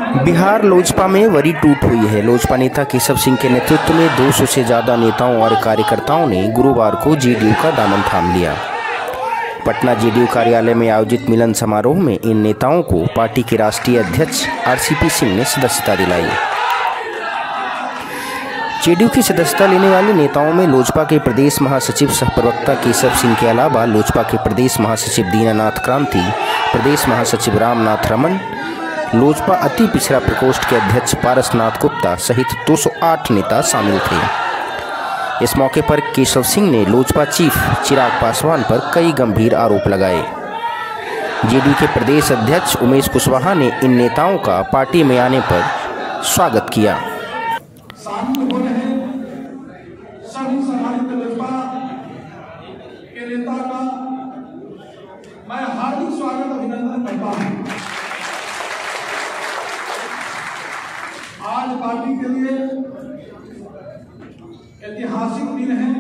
बिहार लोजपा में बड़ी टूट हुई है। लोजपा नेता केशव सिंह के नेतृत्व में 200 से ज़्यादा नेताओं और कार्यकर्ताओं ने गुरुवार को जेडीयू का दामन थाम लिया। पटना जेडीयू कार्यालय में आयोजित मिलन समारोह में इन नेताओं को पार्टी के राष्ट्रीय अध्यक्ष आरसीपी सिंह ने सदस्यता दिलाई। जेडीयू की सदस्यता लेने वाले नेताओं में लोजपा के प्रदेश महासचिव सह प्रवक्ता केशव सिंह के अलावा लोजपा के प्रदेश महासचिव दीनानाथ क्रांति, प्रदेश महासचिव रामनाथ रमन, लोजपा अति पिछड़ा प्रकोष्ठ के अध्यक्ष पारसनाथ गुप्ता सहित 208 नेता शामिल थे। इस मौके पर केशव सिंह ने लोजपा चीफ चिराग पासवान पर कई गंभीर आरोप लगाए। जेडीयू के प्रदेश अध्यक्ष उमेश कुशवाहा ने इन नेताओं का पार्टी में आने पर स्वागत किया। मैं हार्दिक स्वागत अभिनंदन करता हूं। आज पार्टी के लिए ऐतिहासिक दिन है।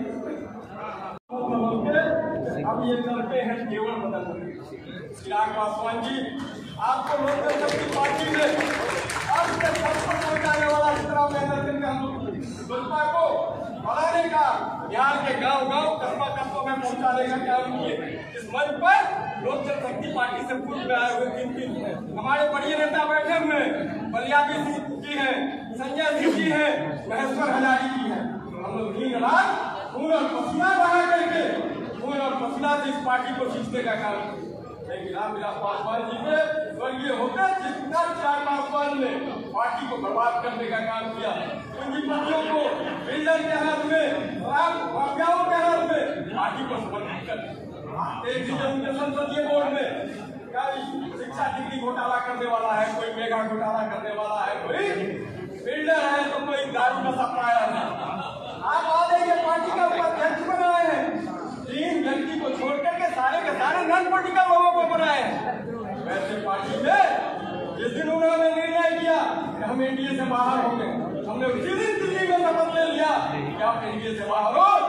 अब ये करते हैं केवल बदल। चिराग पासवान जी, आपको लोक जनशक्ति पार्टी में अब तक सबको पहुंचाने वाला चित्राव लोजपा को बढ़ाने का, बिहार के गांव-गांव, कस्बा-कस्बों में पहुंचाने का काम किए। इस मंच पर लोक जनशक्ति पार्टी से पूर्व में आए हुए तीन हमारे बड़े नेता बैठे हुए, बलियादी सिंह जी हैं, संजय सिंह जी हैं, महेश्वर हजारी जी हैं। हम लोग दिन रात खून और पसीना बहा करके खून और पसीना से इस पार्टी को खींचने का काम किया। लेकिन रामविलास पासवान जी ने स्वर्गीय होकर चिराग पासवान ने पार्टी को बर्बाद करने का काम किया। पूंजीपतियों को बिल्डर के हाथ में, माफियाओं के हाथ में पार्टी को समर्पित कर उनके संसदीय बोर्ड में शिक्षा डिग्री घोटाला करने वाला है, कोई मेगा घोटाला करने वाला है, कोई बिल्डर है तो कोई दारू का सप्लायर है। आप आधे के पार्टी का उपाध्यक्ष बनाए हैं, 3 व्यक्ति को छोड़कर के सारे नॉन पॉलिटिकल लोगों को बनाए हैं। वैसे पार्टी में जिस दिन उन्होंने निर्णय किया कि हम एनडीए से बाहर होंगे, हमने उसी दिन दिल्ली में शपथ ले लिया कि आप एनडीए से बाहर हो।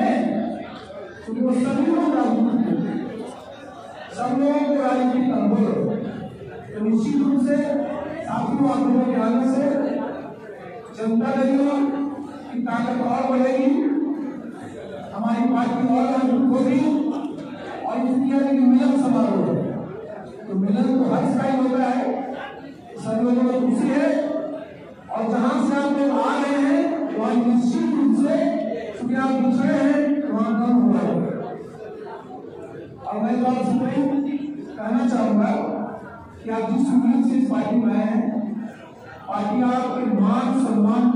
सब लोगों को राजनीतिक अनुभव तो निश्चित रूप से साथियों आपको के आने से जनता दल की ताकत और बढ़ेगी, हमारी पार्टी और मजबूत होगी। और इसलिए मिलन समारोह तो मिलन तो हर साइड होता है, सब लोगों को खुशी है। और जहां से आप लोग आ रहे हैं वहां निश्चित रूप से क्योंकि आप दूसरे हैं वहां कम हुआ है। और मैं तो आपसे कहना चाहूंगा कि आप जिस उम्मीद से इस पार्टी में आए हैं, पार्टी आपके मान सम्मान